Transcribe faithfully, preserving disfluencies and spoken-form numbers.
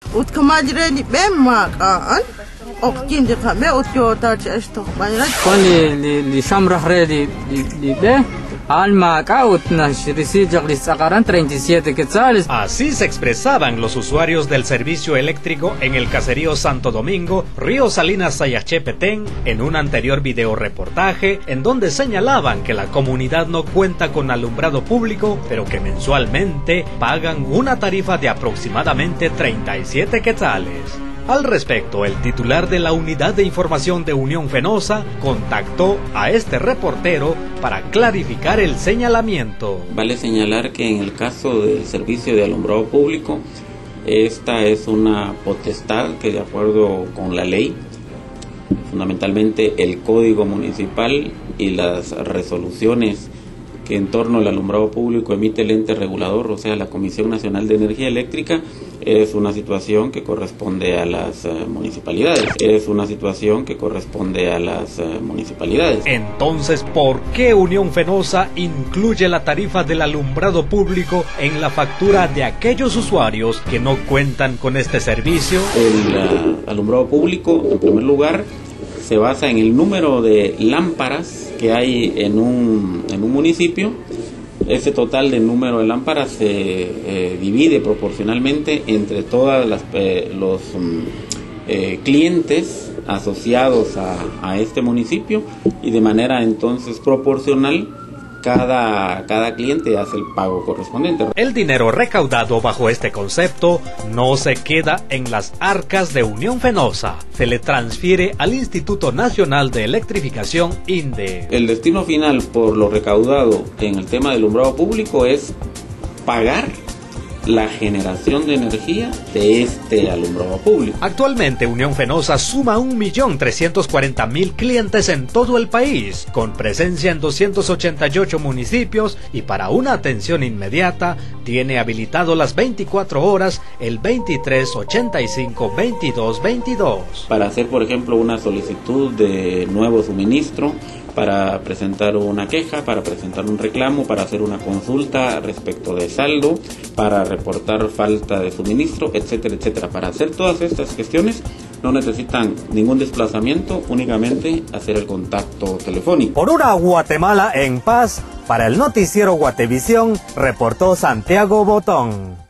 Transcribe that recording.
utkamajreni bemmakan okin de kame utjota esto manera Cuando li li shamrahre li li be alma cautna shrisijak li sacaran treinta y siete quetzales. Así se expresaban los usuarios del servicio eléctrico en el caserío Santo Domingo, Río Salinas Sayaché Petén, en un anterior videoreportaje en donde señalaban que la comunidad no cuenta con alumbrado público, pero que mensualmente pagan una tarifa de aproximadamente treinta y siete quetzales. Al respecto, el titular de la Unidad de Información de Unión Fenosa contactó a este reportero para clarificar el señalamiento. Vale señalar que en el caso del servicio de alumbrado público, esta es una potestad que, de acuerdo con la ley, fundamentalmente el Código Municipal y las resoluciones que en torno al alumbrado público emite el ente regulador, o sea, la Comisión Nacional de Energía Eléctrica, es una situación que corresponde a las uh, municipalidades. Es una situación que corresponde a las uh, municipalidades. Entonces, ¿por qué Unión Fenosa incluye la tarifa del alumbrado público en la factura de aquellos usuarios que no cuentan con este servicio? El uh, alumbrado público, en primer lugar, se basa en el número de lámparas que hay en un, en un municipio. Ese total de número de lámparas se eh, divide proporcionalmente entre todos eh, los um, eh, clientes asociados a, a este municipio, y de manera entonces proporcional Cada, cada cliente hace el pago correspondiente. El dinero recaudado bajo este concepto no se queda en las arcas de Unión Fenosa, se le transfiere al Instituto Nacional de Electrificación INDE. El destino final por lo recaudado en el tema del alumbrado público es pagar la generación de energía de este alumbrado público. Actualmente Unión Fenosa suma un millón trescientos cuarenta mil clientes en todo el país, con presencia en doscientos ochenta y ocho municipios, y para una atención inmediata tiene habilitado las veinticuatro horas el veintitrés ochenta y cinco veintidós veintidós. Para hacer, por ejemplo, una solicitud de nuevo suministro, para presentar una queja, para presentar un reclamo, para hacer una consulta respecto de saldo, para reportar falta de suministro, etcétera, etcétera. Para hacer todas estas gestiones no necesitan ningún desplazamiento, únicamente hacer el contacto telefónico. Por una Guatemala en paz, para el noticiero Guatevisión, reportó Santiago Botón.